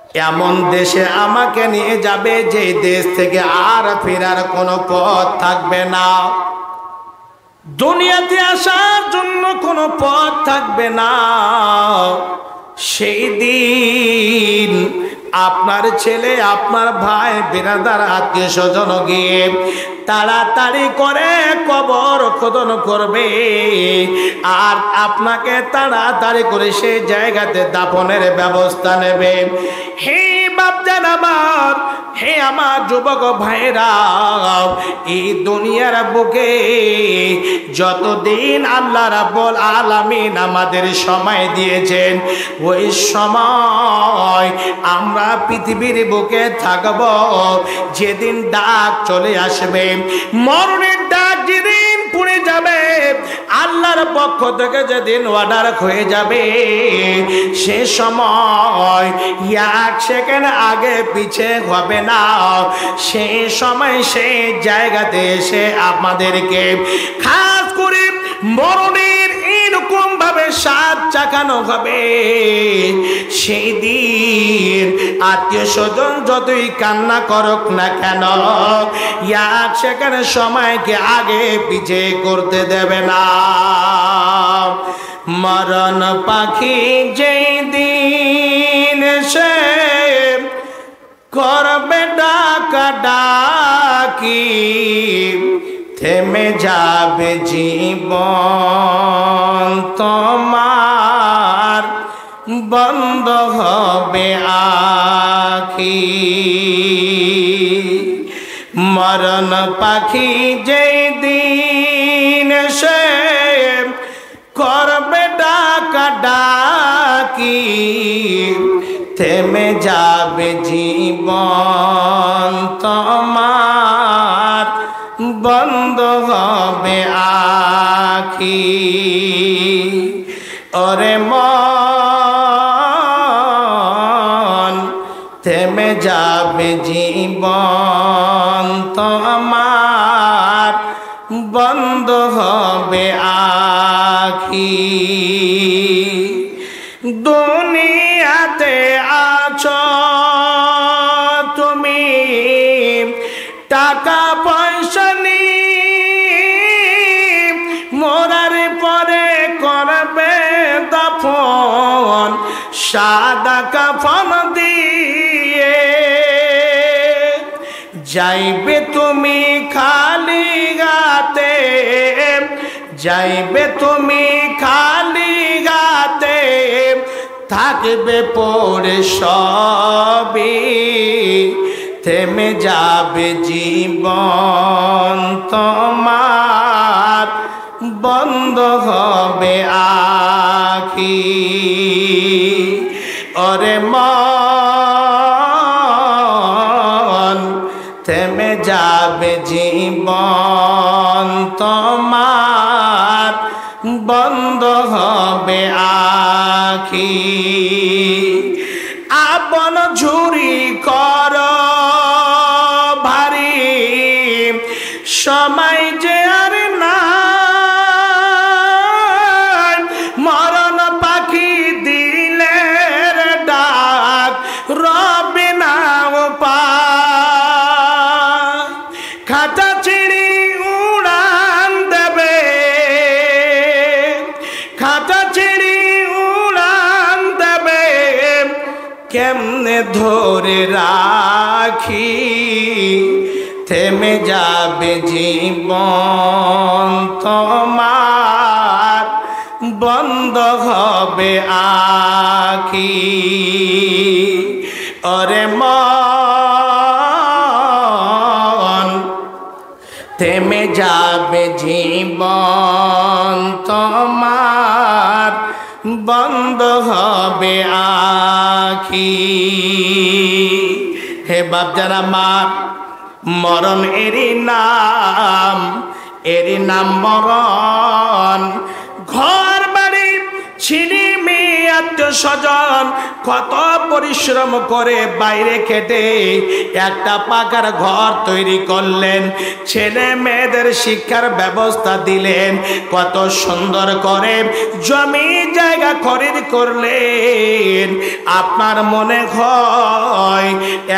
এমন দেশে আমাকে নিয়ে যাবে যে দেশ থেকে আর ফেরার কোনো পথ থাকবে না, দুনিয়াতে আসার জন্য কোনো পথ থাকবে না। সেই দিন আপনার ছেলে, আপনার ভাই, বিরাদার, আত্মীয় স্বজন গিয়ে তাড়াতাড়ি করে কবর খোদন করবে, আর আপনাকে তাড়াতাড়ি করে সেই জায়গাতে দাফনের ব্যবস্থা নেবে। হে বাপজান আমার, হে আমার যুবক ভাইরা, এই দুনিয়ার বুকে যতদিন আল্লাহ রাব্বুল আলামিন আমাদের সময় দিয়েছেন, ওই সময় আমরা পৃথিবীর বুকে থাকব। যেদিন ডাক চলে আসবে, মরণের ডাক যেদিন পড়ে যাবে, আল্লাহর পক্ষ থেকে যেদিন অর্ডার হয়ে যাবে, সে সময় এক সেকেন্ড আগে পিছে হবে না। সেই সময় সেই জায়গাতে এসে আমাদেরকে খাস করে মরণের এরকম ভাবে স্বাদ চাকানো হবে। সেই দিন আত্মীয় স্বজন যতই কান্না করুক না কেন, এক সেকেন্ড সময়কে আগে পিছে করতে দেবে না। মরণ পাখি যেই দিন সে করবে ডাকা ডাকি, থেমে যাবে জীবন তোমার, বন্ধ হবে আখি। মরণ পাখি যেই দিন সে করবে ডাকা ডাকি, থেমে যাবে জীবন তোমার, বন্ধ হবে আখি। ওরে মন, থেমে যাবে জীবন তোমার, বন্ধ হবে আখি। দুনিয়াতে আছো তুমি টাকা পয়সা নিয়ে, মরার পরে করবে দাফন সাদা কাফন দিয়ে। যাইবে তুমি খালি গাতে, যাইবে তুমি খালি গাতে, থাকবে পড়ে সবই, থেমে যাবে জীবন তোমার, বন্ধ হবে আখি। ওরে মন, থেমে যাবে জীবন তোমার, বন্ধ হবে আখি। আপন ঝুরি কর ভারী, সময় যে আর না, মরণ পাখি দিলের ডাক রবে না উপায়। খাঁচা ছিঁড়ি উড়ান দেবে, খাঁচা ছিঁড়ি উড়ান দেবে, কেমনে ধরে রাখি, থেমে যাবে জীবন তোমার, বন্ধ হবে আখি। ওরে মন, থেমে যাবে জীবন তোমার, বন্ধ হবে আখি। হে বাপজান আমার, মরণ এরই নাম মরণ। ঘর বাড়ি ছিনি মেয়ে আত্মীয় স্বজন কত পরিশ্রম করে বাইরে খেটে একটা পাকার ঘর তৈরি করলেন, ছেলে মেয়েদের শিক্ষার ব্যবস্থা দিলেন, কত সুন্দর করে জমি জায়গা খরিদ করলেন। আপনার মনে হয়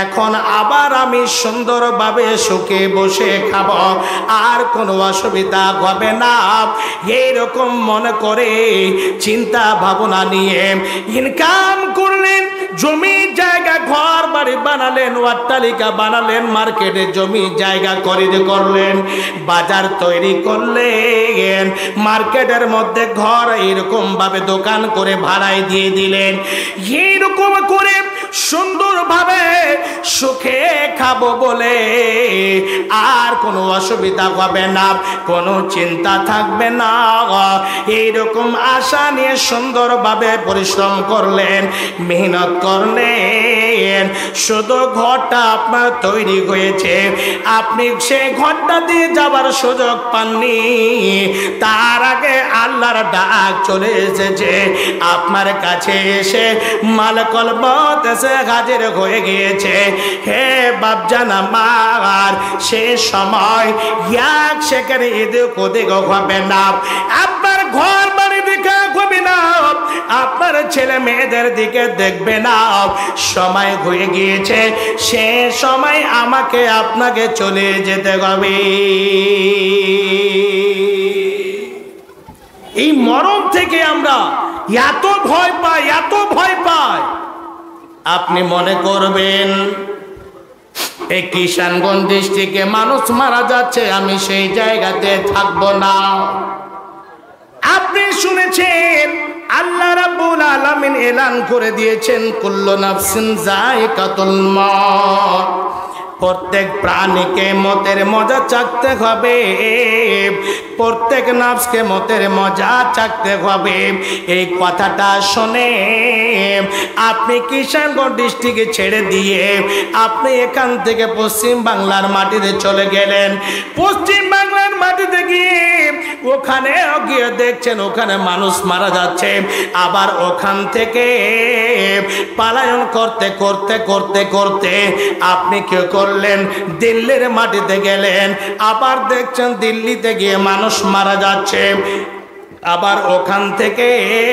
এখন আবার আমি সুন্দরভাবে সুখে বসে খাবো, আর কোনো অসুবিধা হবে না, এইরকম মনে করে চিন্তা ভাবনা নিয়ে ইনকাম করলেন। জমি জায়গা ঘর বাড়ি বানালেন, অট্টালিকা বানালেন, মার্কেটে জমি জায়গা খরিদ করলেন, বাজার তৈরি করলেন, মার্কেটের মধ্যে ঘর এরকম ভাবে দোকান করে ভাড়ায় দিয়ে দিলেন। এইরকম করে সুন্দরভাবে সুখে খাবো বলে আর কোনো অসুবিধা হবে না, কোনো চিন্তা থাকবে না, এইরকম আশা নিয়ে সুন্দরভাবে পরিশ্রম করলেন, মেহনত করলেন। শুধু ঘরটা আপনার তৈরি হয়েছে, আপনি সেই ঘরটা দিয়ে যাবার সুযোগ পাননি, তার আগে আল্লাহর ডাক চলে এসেছে আপনার কাছে, এসে মালাকুল মউত এসে হাজির হয়ে গিয়েছে। হে বাপজান আমার, সে সময় এক সেকেন্ড এদিক ওদিক হবে না, আপনার ঘর বাড়ি দিকে হবে না, আপনার ছেলে মেয়েদের দিকে দেখবে না, সময় হয়ে গিয়েছে, সে সময় আমাকে আপনাকে চলে যেতে হবে। এই মরণ থেকে আমরা এত ভয় পাই, এত ভয় পাই। আপনি মনে করবেন এই কিষানগঞ্জ ডিস্ট্রিক্টে মানুষ মারা যাচ্ছে, আমি সেই জায়গাতে থাকবো না। আপনি শুনেছেন আল্লাহ রাব্বুল আলামিন এলান করে দিয়েছেন, কুল্লু নাফসিন যায়কাতুল মউত, প্রত্যেক প্রাণীকে মতের মজা চাকতে হবে, প্রত্যেক নাফসকে মতের মজা চাকতে হবে। এই কথাটা শুনে আপনি কিষানগঞ্জ ডিস্ট্রিক্টে ছেড়ে দিয়ে আপনি এখান থেকে পশ্চিম বাংলার মাটিতে চলে গেলেন। পশ্চিম বাংলার মাটিতে গিয়ে ওখানে গিয়ে দেখছেন ওখানে মানুষ মারা যাচ্ছে, আবার ওখান থেকে পালায়ন করতে করতে করতে করতে আপনি কি করলেন, দিল্লির মাটিতে গেলেন, আবার দেখছেন দিল্লিতে গিয়ে মানুষ মারা যাচ্ছে, আবার ওখান থেকে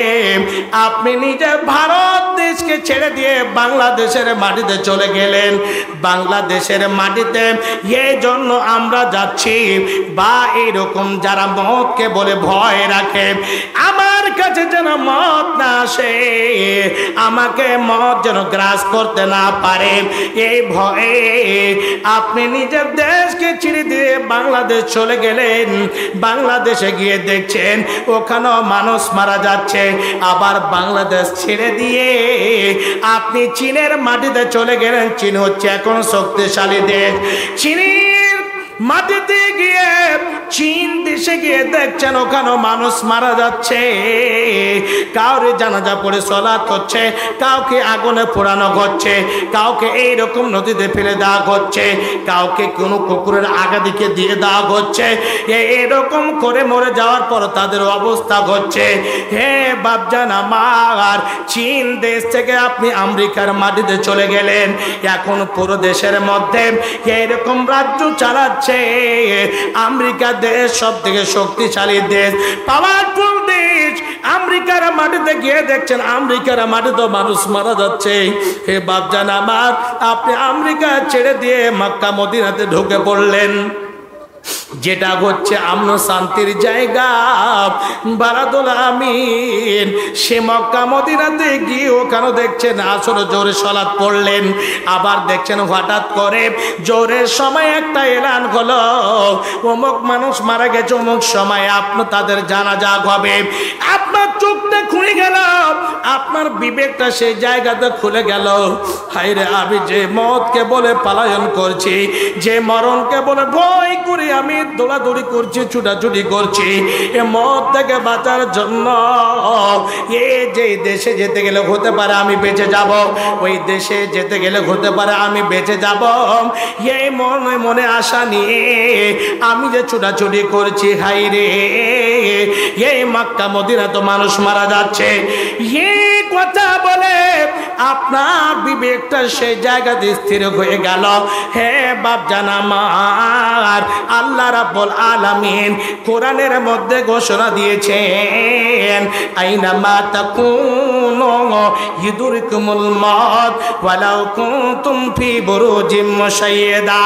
আপনি নিজে ভারত দেশকে ছেড়ে দিয়ে বাংলাদেশের মাটিতে চলে গেলেন। বাংলাদেশের মাটিতে এই জন্য আমরা যাচ্ছি, বা এইরকম যারা মওতকে বলে ভয় রাখে, আমার কাছে যেন মওত না আসে, আমাকে মওত যেন গ্রাস করতে না পারে, এই ভয়ে আপনি নিজের দেশকে ছেড়ে দিয়ে বাংলাদেশ চলে গেলেন। বাংলাদেশে গিয়ে দেখছেন ওখানেও মানুষ মারা যাচ্ছে, আবার বাংলাদেশ ছেড়ে দিয়ে আপনি চীনের মাটিতে চলে গেলেন। চীন হচ্ছে এখন শক্তিশালী দেশ। চীনের মাটিতে গিয়ে চীন দেশে গিয়ে দেখছেন ওখানেও মানুষ মারা যাচ্ছে, কাউরে জানাজা পড়ে সালাত হচ্ছে, কাউকে আগুনে পোড়ানো হচ্ছে, কাউকে এইরকম নদীতে ফেলে দেওয়া হচ্ছে, কাউকে কোনো কুকুরের আগা দিকে দিয়ে দেওয়া হচ্ছে, এরকম করে মরে যাওয়ার পর তাদের অবস্থা হচ্ছে। হে বাপজান আমার, চীন দেশ থেকে আপনি আমেরিকার মাটিতে চলে গেলেন, এখন পুরো দেশের মধ্যে এরকম রাজ্য চালাচ্ছে আমেরিকা দেশ, সব থেকে শক্তিশালী দেশ, পাওয়ারফুল দেশ। আমেরিকার মাটিতে গিয়ে দেখছেন আমেরিকার মাটিতে মানুষ মারা যাচ্ছে। হে বাপজান আমার, আপনি আমেরিকা ছেড়ে দিয়ে মক্কা মদিনাতে ঢুকে পড়লেন, যেটা হচ্ছে আমন শান্তির জায়গা, বারাদুল আমিন। সে মক্কা মদিনাতে গিয়ে ওখানে দেখছেন আসর জোরে সালাত পড়লেন, আবার দেখছেন হঠাৎ করে জোরের সময় একটা এলান হলো, অমুক মানুষ মারা গেছে, অমুক সময় আপনি তাদের জানাজা হবে। আপনার চোখটা খুলে গেল, আপনার বিবেকটা সেই জায়গাতে খুলে গেল। হায়রে, আমি যে মওতকে বলে পলায়ন করছি, যে মরণকে বলে ভয় করে আমি দৌড়াদৌড়ি করছি, ছুটাছুটি করছি, এ মওত থেকে বাঁচার জন্য যে দেশে যেতে গেলে হতে পারে আমি বেঁচে যাব, ওই দেশে যেতে গেলে হতে পারে আমি বেঁচে যাব, এই মনে মনে আশা নিয়ে আমি যে ছুটাছুটি করছি। হায়রে, এই মক্কা মদিনা তো মানুষ মারা যাচ্ছে, হচ্ছে। এই কথা বলে আপনার বিবেকটা সেই জায়গাতে স্থির হয়ে গেল। হে বাপজান আমার, আল্লাহ রাব্বুল আলামিন কোরআনের মধ্যে ঘোষণা দিয়েছেন, আইনামা তাকুনু ইউদরিকুমুল মাউত ওয়ালাউ কুনতুম ফি বুরুজিম মুশাইয়্যাদা।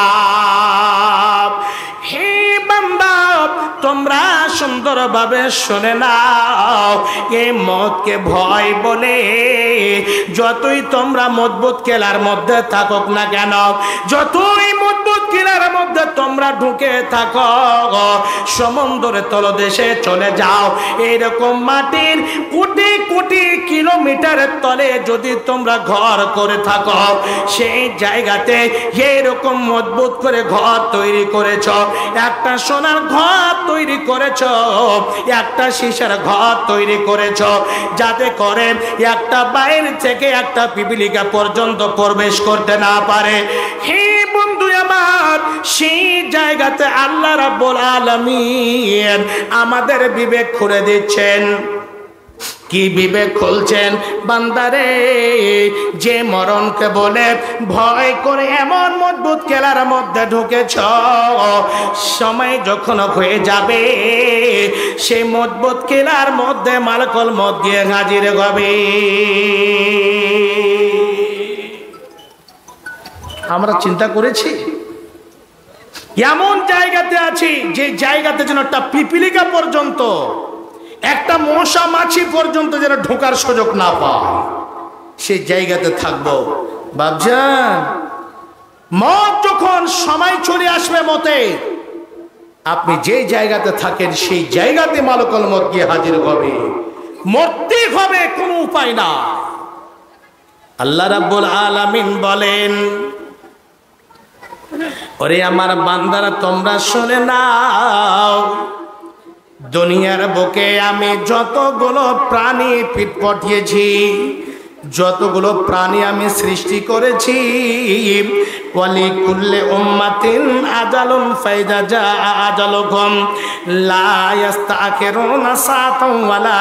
হে বান্দা, তোমরা সুন্দরভাবে শুনে নাও, এই মতকে ভয় বলে যতই তোমরা মজবুত কেলার মধ্যে থাকুক না কেন, যতই মজবুত কেলার মধ্যে তোমরা ঢুকে থাকো, সমুদ্রের তলদেশে চলে যাও, এইরকম মাটির কোটি কোটি কিলোমিটারের তলে যদি তোমরা ঘর করে থাকো, সেই জায়গাতে এরকম মজবুত করে ঘর তৈরি করেছ, একটা সোনার ঘর তৈরি করেছ, একটা সীসার ঘর তৈরি করেছ, যাতে করে একটা বাইরে থেকে একটা পিপিলিকা পর্যন্ত প্রবেশ করতে না পারে। হে বন্ধু আমার, সেই জায়গাতে আল্লাহ রাব্বুল আলামিন আমাদের বিবেক খুলে দিচ্ছেন। কি বিবেক খুলছেন? বান্দারে, যে মরণকে বলে ভয় করে এমন মজবুত কেলার মধ্যে ঢুকেছ, সময় যখন হয়ে যাবে সেই মজবুত কেলার মধ্যে মালাকুল মউত গিয়ে হাজির হবে। আমরা চিন্তা করেছি এমন জায়গাতে আছি যে জায়গাতে যেন একটা পিপিলিকা পর্যন্ত, একটা মশা মাছি পর্যন্ত যেন ঢোকার সুযোগ না পায়, সেই জায়গাতে থাকবো। বাপজান, মত যখন সময় চলে আসবে মতে, আপনি যে জায়গাতে থাকেন সেই জায়গাতে মালাকুল মউত গিয়ে হাজির হবে, মরতে হবে, কোনো উপায় না। আল্লাহ রাব্বুল আলামিন বলেন, ওরে আমার বান্দারা, তোমরা শুনে নাও, দুনিয়ার বুকে আমি যতগুলো প্রাণী পিঠ পাঠিয়েছি, যতগুলো প্রাণী আমি সৃষ্টি করেছি, ওয়ালি কুল্লি উম্মাতিন আজালুন ফাইদা জা আজালুকুম লা ইস্তাখিরুনা সাআতান ওয়া লা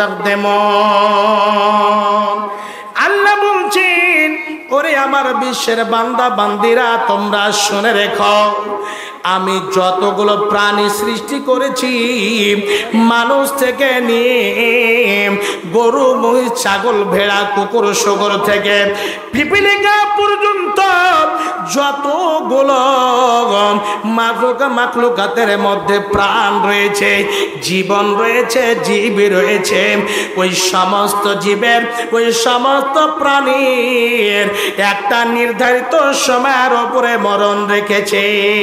ইস্তাকদিমুন। আল্লাহ বলছেন, ওরে আমার বিশ্বের বান্দা বান্দিরা, তোমরা শুনে রেখো, আমি যতগুলো প্রাণী সৃষ্টি করেছি, মানুষ থেকে নিয়ে গরু মহিষ ছাগল ভেড়া কুকুর শুকর থেকে পিপিলিকা পর্যন্ত যতগুলো মাখলুকাতের মধ্যে প্রাণ রয়েছে, জীবন রয়েছে, জীব রয়েছে, ওই সমস্ত জীবের, ওই সমস্ত প্রাণীর একটা নির্ধারিত সময়ের উপরে মরণ রেখেছে।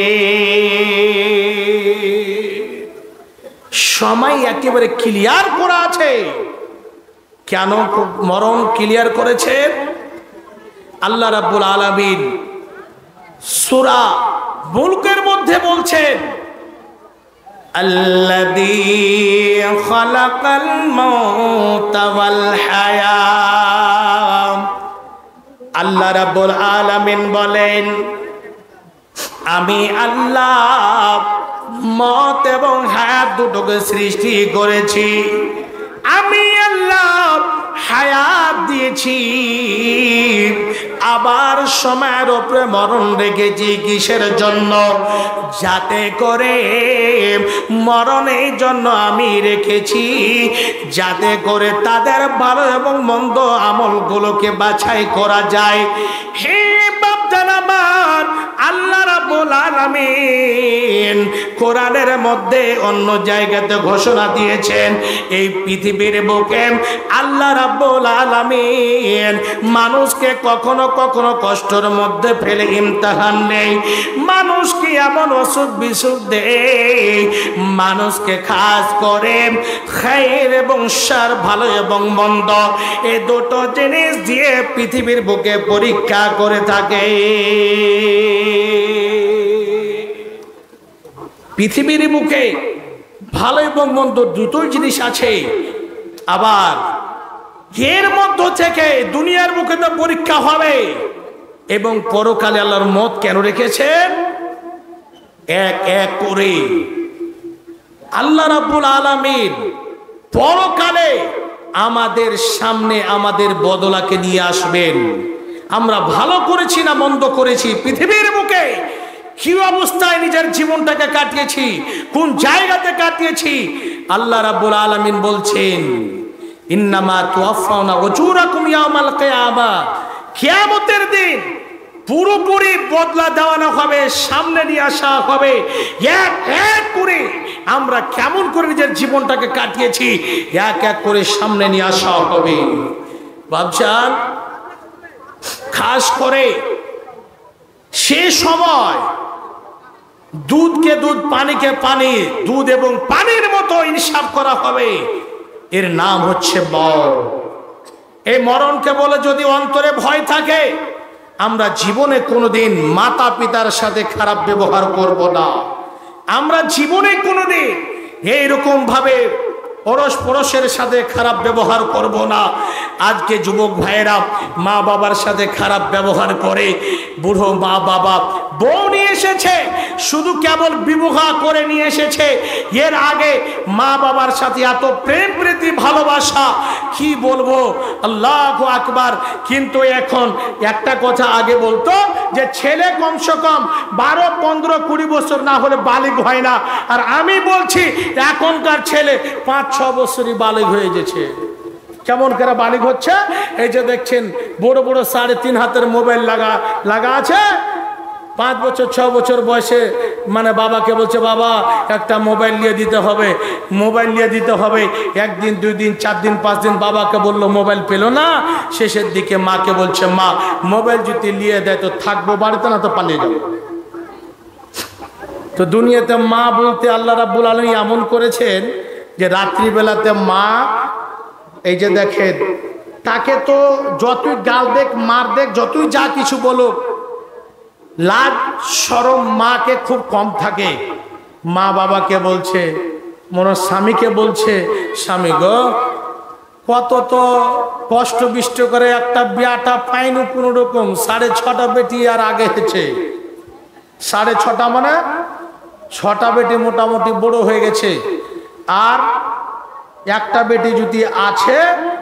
সময় একেবারে ক্লিয়ার করা আছে। কেন মরণ ক্লিয়ার করেছেন? আল্লাহ রাব্বুল আলামিন সূরা মুলকের মধ্যে বলছেন, আল্লাযী খালাকাল মাউতা ওয়াল হায়াত। আল্লাহ রাব্বুল আলামিন বলেন, আমি আল্লাহ মত এবং হায়াত দুটোকে সৃষ্টি করেছি। আমি আল্লাহ হায়াত দিয়েছি, আবার সময়ের উপরে মরণ রেখেছি। কিসের জন্য? যাতে করে মরণ এই জন্য আমি রেখেছি, যাতে করে তাদের ভালো এবং মন্দ আমলগুলোকে বাছাই করা যায়। হে বাপজান আমার, আল্লাহ রাব্বুল আলামিন কোরআনের মধ্যে অন্য জায়গাতে ঘোষণা দিয়েছেন, এই পৃথিবীর বুকে আল্লাহ রাব্বুল আলামিন মানুষকে কখনো কখনো কষ্টের মধ্যে ফেলে ইমতিহান নেই, মানুষকে এমন অসুখ বিসুখ দেয়, মানুষকে খাস করে খায়ের এবং শার, ভালো এবং মন্দ, এই দুটো জিনিস দিয়ে পৃথিবীর বুকে পরীক্ষা করে থাকে। পৃথিবীর মুখে ভালো এবং মন্দ দুটোই জিনিস আছে। আবার এর মধ্য থেকে দুনিয়ার মুখে তো পরীক্ষা হবে, এবং পরকালে আল্লাহর মত কেন রেখেছেন? এক এক করে আল্লাহ রাব্বুল আলামিন পরকালে আমাদের সামনে আমাদের বদলাকে নিয়ে আসবেন। আমরা ভালো করেছি না মন্দ করেছি, পৃথিবীর বুকে কি অবস্থায় নিজের জীবনটাকে কাটিয়েছি, কোন জায়গাতে কাটিয়েছি, আল্লাহ রাব্বুল আলামিন বলছেন ইন্নামা তুওয়াফাউনা উজুরাকুম ইয়াউমাল কিয়ামা, কিয়ামতের দিন পুরোপুরি বদলা দেওয়ানো হবে, সামনে নিয়ে আসা হবে। এক এক করে আমরা কেমন করে নিজের জীবনটাকে কাটিয়েছি এক এক করে সামনে নিয়ে আসা হবে। ভাবছেন খাস করে সে সময় দুধকে দুধ, পানিকে পানি, দুধ এবং পানির মতো ইনসাফ করা হবে। এর নাম হচ্ছে মরণ। এই মরণকে বলে যদি অন্তরে ভয় থাকে, আমরা জীবনে কোনোদিন মাতা পিতার সাথে খারাপ ব্যবহার করব না। আমরা জীবনে কোনোদিন এইরকম ভাবে পরশ পরশের সাথে খারাপ ব্যবহার করব না। আজকে যুবক ভাইয়েরা মা বাবার সাথে খারাপ ব্যবহার করে। বুড়ো মা বাবা বউ নিয়ে এসেছে, শুধু কেবল বিবাহ করে নিয়ে এসেছে, এর আগে মা বাবার সাথে এত প্রেম প্রীতি ভালোবাসা কি বলবো, আল্লাহু আকবার। কিন্তু এখন একটা কথা আগে বলতো যে ছেলে কমসে কম 12, 15, 20 বছর না হলে বালিগ হয় না, আর আমি বলছি এখনকার ছেলে 5-6 বছরই বালিগ হয়ে গেছে। কেমন করে বালিগ হচ্ছে? এই যে দেখছেন বড় বড় 3.5 হাতের মোবাইল লাগা আছে। 5 বছর 6 বছর বয়সে মানে বাবাকে বলছে বাবা একটা মোবাইল নিয়ে দিতে হবে, মোবাইল নিয়ে দিতে হবে। 1 দিন 2 দিন 4 দিন 5 দিন বাবাকে বললো, মোবাইল পেলো না। শেষের দিকে মাকে বলছে মা মোবাইল যদি নিয়ে দেয় তো থাকবো বাড়িতে, না তো পালিয়ে যাবো। তো দুনিয়াতে মা বলতে আল্লাহ রাব্বুল আলামিন এমন করেছেন যে রাত্রিবেলাতে মা, এই যে দেখেন তাকে তো যতই গাল দেখ মার দেখ যতই যা কিছু বলো, লাজ শরম মাকে খুব কম থাকে। মা বাবাকে বলছে, মনে স্বামীকে বলছে, স্বামী গো কত তো কষ্ট বিষ্ট করে একটা বিয়াটা পাইনি কোনো রকম, 6.5টা বেটি আর আগে হয়েছে। 6.5টা মানে 6টা বেটি মোটামুটি বড় হয়ে গেছে, আর একটা বেটি যদি আছে